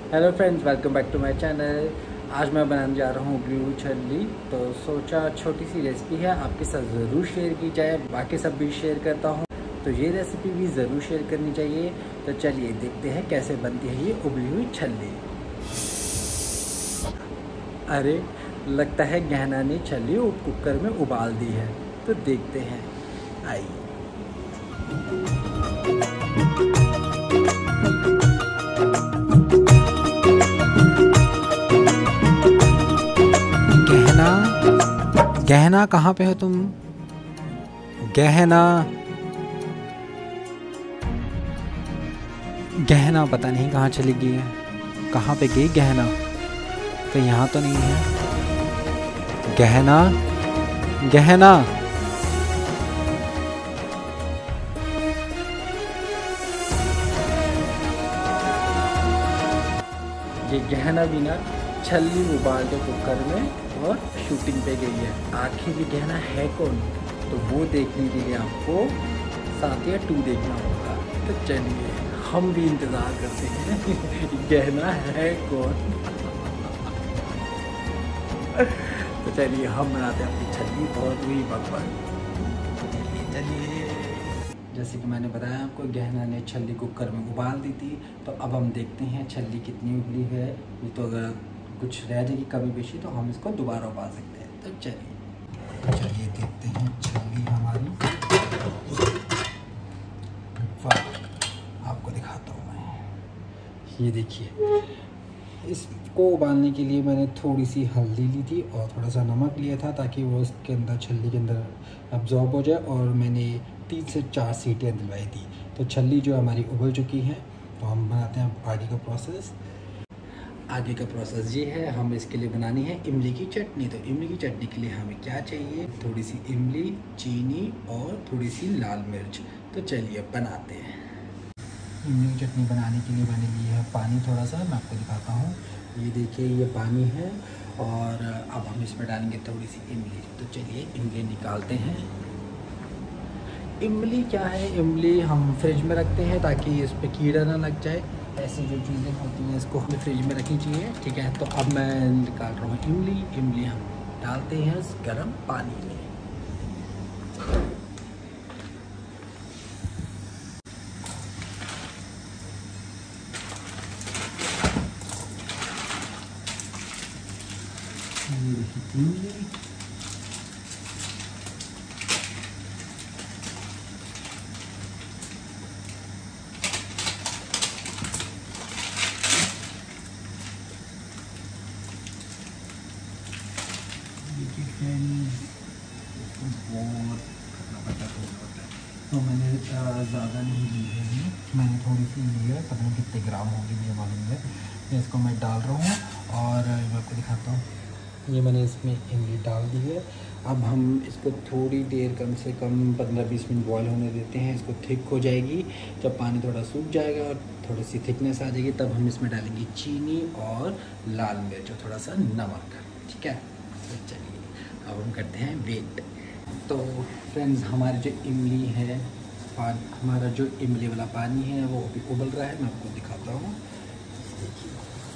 Hello friends, welcome back to my channel. आज मैं बनाने जा रहा हूँ ब्लू छल्ली। तो सोचा छोटी सी रेसिपी है, आपके साथ ज़रूर शेयर की जाए। बाकी सब भी शेयर करता हूँ तो ये रेसिपी भी ज़रूर शेयर करनी चाहिए। तो चलिए देखते हैं कैसे बनती है ये उबली हुई छल्ली। अरे, लगता है गहना ने छल्ली कुकर में उबाल दी है, तो देखते हैं। आइए। गहना, गहना कहाँ पे हो तुम? गहना, गहना पता नहीं कहाँ चली गई है। कहाँ पे गई गहना? कहीं यहाँ तो नहीं है। गहना, गहना। ये गहना भी ना छल्ली उबाल के कुकर में और शूटिंग पे गई है। आखिर ये गहना है कौन? तो वो देखने के लिए आपको 7 या 2 देखना होगा। तो चलिए हम भी इंतज़ार करते हैं गहना है कौन। तो चलिए हम बनाते हैं अपनी छल्ली। बहुत हुई बकवास। चलिए, जैसे कि मैंने बताया आपको, गहना ने छल्ली कुकर में उबाल दी थी। तो अब हम देखते हैं छल्ली कितनी उबली है। नहीं तो अगर कुछ रह जाएगी कमी पेशी तो हम इसको दोबारा उबाल सकते हैं। तो चलिए देखते हैं छल्ली हमारी। वाह, आपको दिखाता हूँ मैं। ये देखिए, इसको उबालने के लिए मैंने थोड़ी सी हल्दी ली थी और थोड़ा सा नमक लिया था, ताकि वो इसके अंदर छल्ली के अंदर अब्जॉर्ब हो जाए। और मैंने 3 से 4 सीटियाँ दिलवाई थी। तो छल्ली जो हमारी उबल चुकी है। तो हम बनाते हैं आगे का प्रोसेस। आगे का प्रोसेस ये है, हम इसके लिए बनानी है इमली की चटनी। तो इमली की चटनी के लिए हमें क्या चाहिए? थोड़ी सी इमली, चीनी और थोड़ी सी लाल मिर्च। तो चलिए बनाते हैं। इमली की चटनी बनाने के लिए मैंने लिया है पानी थोड़ा सा। मैं आपको दिखाता हूँ। ये देखिए, ये पानी है और अब हम इसमें डालेंगे थोड़ी सी इमली। तो चलिए इमली निकालते हैं। इमली क्या है, इमली हम फ्रिज में रखते हैं ताकि इस पर कीड़ा ना लग जाए। ऐसी जो चीज़ें होती हैं इसको हमें फ्रिज में रखनी चाहिए। ठीक है, तो अब मैं निकाल रहा हूँ इमली। इमली हम डालते हैं इस गर्म पानी में। ये देखिए इमली। बहुत करना पड़ता है। तो मैंने ज़्यादा नहीं ली है, मैंने थोड़ी सी ली है। पता नहीं कितने ग्राम होगी, मुझे मालूम है। इसको मैं डाल रहा हूँ और मैं आपको दिखाता हूँ। ये मैंने इसमें इमली डाल दी है। अब हम इसको थोड़ी देर, कम से कम 15-20 मिनट बॉयल होने देते हैं। इसको थिक हो जाएगी। जब पानी थोड़ा सूख जाएगा और थोड़ी सी थिकनेस आ जाएगी, तब हम इसमें डालेंगे चीनी और लाल मिर्च और थोड़ा सा नमक। ठीक है, तो चलिए अब हम करते हैं वेट। तो फ्रेंड्स, हमारी जो इमली है, हमारा जो इमली वाला पानी है वो अभी उबल रहा है। मैं आपको दिखाता हूँ। देखिए,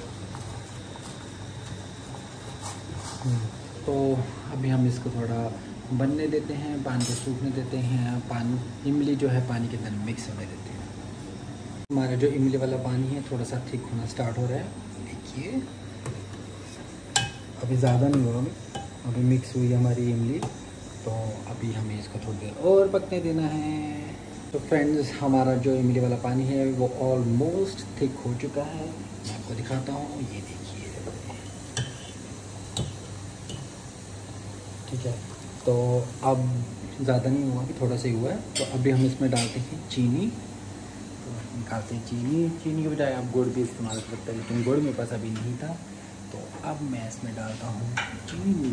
तो अभी हम इसको थोड़ा बनने देते हैं, पानी को सूखने देते हैं। पानी, इमली जो है पानी के अंदर मिक्स होने देते हैं। हमारा जो इमली वाला पानी है थोड़ा सा थिक होना स्टार्ट हो रहा है। देखिए, अभी ज़्यादा नहीं होगा, अभी मिक्स हुई हमारी इमली। तो अभी हमें इसको थोड़ी देर और पकने देना है। तो फ्रेंड्स, हमारा जो इमली वाला पानी है वो ऑलमोस्ट थिक हो चुका है। मैं आपको दिखाता हूँ। ये देखिए, ठीक है। तो अब ज़्यादा नहीं हुआ, कि थोड़ा सा ही हुआ है। तो अभी हम इसमें डालते हैं चीनी। तो निकालते हैं चीनी। चीनी के बजाय आप गुड़ भी इस्तेमाल कर सकते हैं, लेकिन गुड़ मेरे पास अभी नहीं था। तो अब मैं इसमें डालता हूँ चीनी।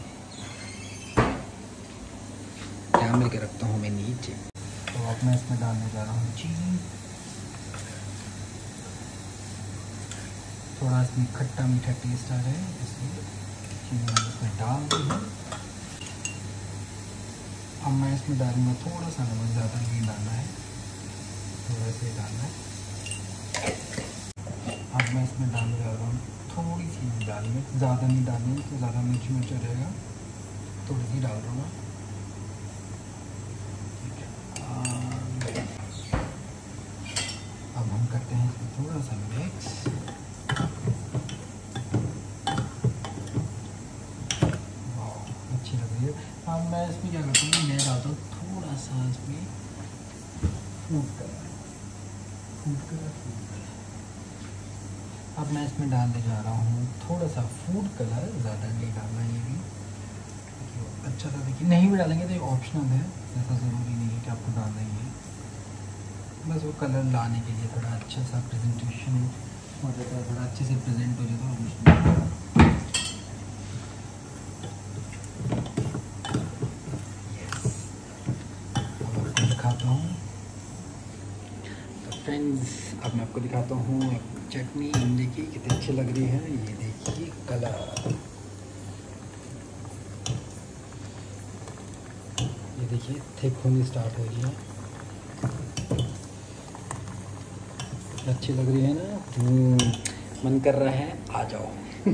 कैमरे के रखता हूँ मैं नीचे। तो अब मैं इसमें डालने जा रहा हूँ चीनी। थोड़ा इसमें खट्टा मीठा टेस्ट आ रहा है, इसलिए चीनी मैंने इसमें डाल दी है। अब मैं इसमें डालूँगा थोड़ा सा नमक। ज़्यादा नहीं डालना है, थोड़ा सा डालना है। अब मैं इसमें डालने जा रहा हूँ थोड़ी सी लाल मिर्च, ज़्यादा नहीं डालनी तो ज़्यादा मिर्च मिर्च हो जाएगा, थोड़ी सी डाल रहा हूँ मैं। ठीक है, अब हम करते हैं इसमें थोड़ा सा मिक्स। अच्छी लग रही है। अब मैं इसमें क्या करता हूँ, मैं डालता हूँ थोड़ा सा इसमें फूड कलर। अब मैं इसमें डालने जा रहा हूँ थोड़ा सा फूड कलर, ज़्यादा नहीं डालना ये भी। अच्छा सा देखिए, नहीं भी डालेंगे तो ये ऑप्शनल है, ऐसा ज़रूरी नहीं है कि आपको डालना ही है। बस वो कलर लाने के लिए थोड़ा अच्छा सा प्रेजेंटेशन हो जाता है, थोड़ा अच्छे से प्रेजेंट हो जाता है। दिखाता हूँ तो फ्रेंड्स, अब मैं आपको दिखाता हूँ चटनी। देखिए कितनी अच्छी लग रही है, ये देखिए कलर, ये देखिए थिक होनी स्टार्ट हो रही है, अच्छी लग रही है ना। मन कर रहा है आ जाओ।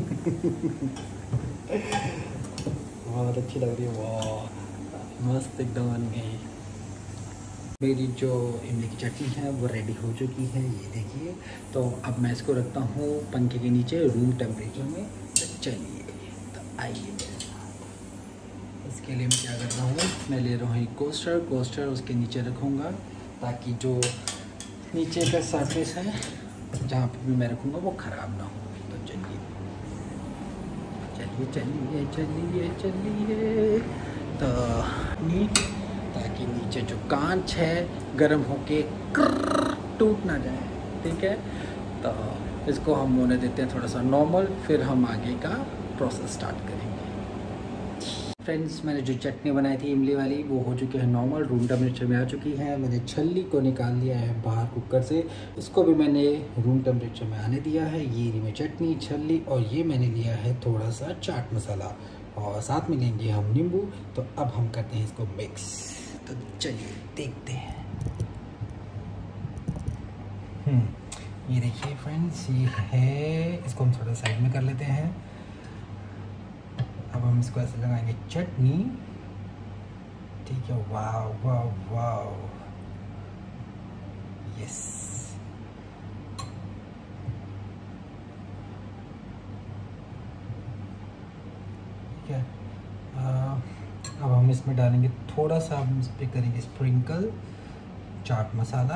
बहुत अच्छी लग रही है, वाह मस्त एकदम बन गई। मेरी जो इमली की चटनी है वो रेडी हो चुकी है, ये देखिए। तो अब मैं इसको रखता हूँ पंखे के नीचे रूम टेम्परेचर में। तो चलिए, तो आइए, इसके लिए मैं क्या करता हूँ, मैं ले रहा हूँ एक कोस्टर उसके नीचे रखूँगा ताकि जो नीचे का सरफेस है जहाँ पे भी मैं रखूँगा वो ख़राब ना हो। तो चलिए चलिए चलिए चलिए चलिए, तो नीट, ताकि नीचे जो कांच है गर्म होके टूट ना जाए। ठीक है, तो इसको हम होने देते हैं थोड़ा सा नॉर्मल, फिर हम आगे का प्रोसेस स्टार्ट करेंगे। फ्रेंड्स, मैंने जो चटनी बनाई थी इमली वाली वो हो चुकी है नॉर्मल, रूम टेम्परेचर में आ चुकी है। मैंने छल्ली को निकाल लिया है बाहर कुकर से, इसको भी मैंने रूम टेम्परेचर में आने दिया है। ये रही चटनी, छल्ली, और ये मैंने लिया है थोड़ा सा चाट मसाला, और साथ में लेंगे हम नींबू। तो अब हम करते हैं इसको मिक्स, तो चलिए देखते हैं। ये देखिए फ्रेंड्स, ये है, इसको हम थोड़ा साइड में कर लेते हैं। अब हम इसको ऐसे लगाएंगे चटनी। ठीक है, वाह वाह वाह, यस। ठीक है, अब हम इसमें डालेंगे थोड़ा सा, हम इस पर करेंगे स्प्रिंकल चाट मसाला,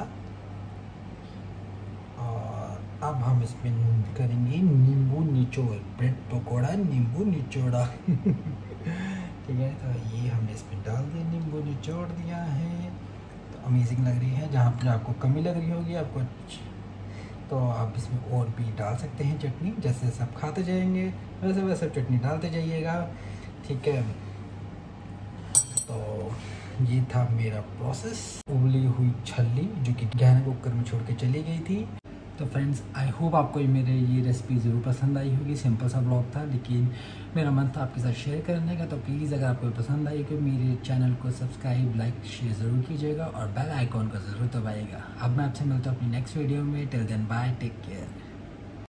और अब हम इसमें करेंगे नींबू निचोड़, ब्रेड पकौड़ा नींबू निचोड़ा। ठीक है, तो ये हमने इसमें डाल दिया, नींबू निचोड़ दिया है। तो अमेजिंग लग रही है। जहाँ पर आपको कमी लग रही होगी आपको, तो आप इसमें और भी डाल सकते हैं चटनी, जैसे जैसे आप खाते जाएंगे वैसे वैसे चटनी डालते जाइएगा। ठीक है, तो ये था मेरा प्रोसेस। उबली हुई छल्ली जो कि गहने कुकर में छोड़ के चली गई थी। तो फ्रेंड्स, आई होप आपको मेरे ये रेसिपी ज़रूर पसंद आई होगी। सिंपल सा ब्लॉग था, लेकिन मेरा मन था आपके साथ शेयर करने का। तो प्लीज़ अगर आपको पसंद आई तो मेरे चैनल को सब्सक्राइब, लाइक, शेयर ज़रूर कीजिएगा, और बेल आइकॉन को ज़रूर दबाइएगा। अब मैं आपसे मिलता हूँ अपनी नेक्स्ट वीडियो में। Till then bye, take care.